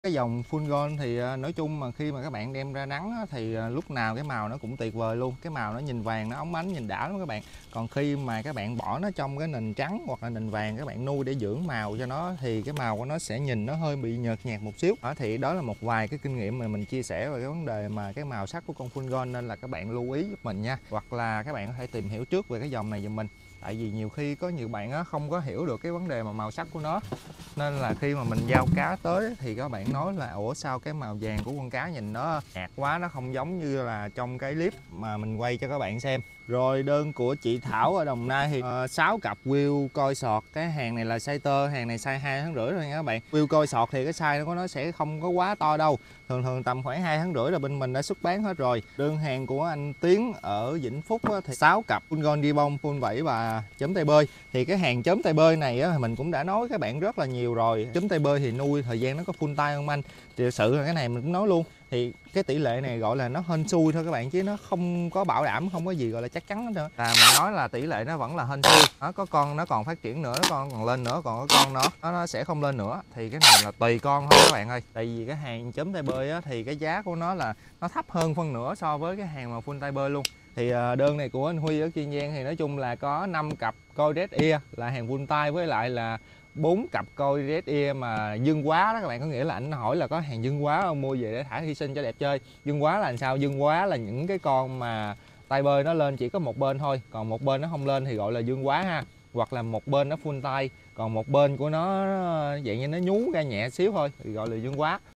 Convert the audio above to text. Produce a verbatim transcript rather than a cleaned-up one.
Cái dòng Full Gold thì, à, nói chung mà khi mà các bạn đem ra nắng á, thì, à, lúc nào cái màu nó cũng tuyệt vời luôn, cái màu nó nhìn vàng, nó óng ánh, nhìn đã lắm các bạn. Còn khi mà các bạn bỏ nó trong cái nền trắng hoặc là nền vàng, các bạn nuôi để dưỡng màu cho nó thì cái màu của nó sẽ nhìn nó hơi bị nhợt nhạt một xíu. Đó, thì đó là một vài cái kinh nghiệm mà mình chia sẻ về cái vấn đề mà cái màu sắc của con Full Gold, nên là các bạn lưu ý giúp mình nha. Hoặc là các bạn có thể tìm hiểu trước về cái dòng này giùm mình. Tại vì nhiều khi có nhiều bạn á, không có hiểu được cái vấn đề mà màu sắc của nó, nên là khi mà mình giao cá tới thì các bạn nói là ủa sao cái màu vàng của con cá nhìn nó nhạt quá, nó không giống như là trong cái clip mà mình quay cho các bạn xem. Rồi đơn của chị Thảo ở Đồng Nai thì uh, sáu cặp wheel coi sọt. Cái hàng này là size tơ, hàng này size hai tháng rưỡi thôi nha các bạn. Wheel coi sọt thì cái size của nó sẽ không có quá to đâu, thường thường tầm khoảng hai tháng rưỡi là bên mình đã xuất bán hết rồi. Đơn hàng của anh Tiến ở Vĩnh Phúc á, thì sáu cặp full gold đi bông, full vẫy và chấm tay bơi. Thì cái hàng chấm tay bơi này á, mình cũng đã nói với các bạn rất là nhiều rồi. Chấm tay bơi thì nuôi thời gian nó có full tay không anh? Thì thực sự là cái này mình cũng nói luôn, thì cái tỷ lệ này gọi là nó hên xui thôi các bạn, chứ nó không có bảo đảm, không có gì gọi là chắc chắn hết trơn. Là mình nói là tỷ lệ nó vẫn là hên xui. Nó có con nó còn phát triển nữa, nó con còn lên nữa, còn có con nó nó, nó sẽ không lên nữa. Thì cái này là tùy con thôi các bạn ơi. Tại vì cái hàng chấm tay bơi á, thì cái giá của nó là nó thấp hơn phân nửa so với cái hàng mà full tay bơi luôn. Thì đơn này của anh Huy ở Kiên Giang thì nói chung là có năm cặp coi red ear là hàng full tay, với lại là bốn cặp coi red ear mà dương quá đó các bạn. Có nghĩa là anh hỏi là có hàng dương quá không, mua về để thả hy sinh cho đẹp chơi. Dương quá là làm sao? Dương quá là những cái con mà tay bơi nó lên chỉ có một bên thôi, còn một bên nó không lên thì gọi là dương quá ha. Hoặc là một bên nó full tay, còn một bên của nó dạng như nó nhú ra nhẹ xíu thôi thì gọi là dương quá.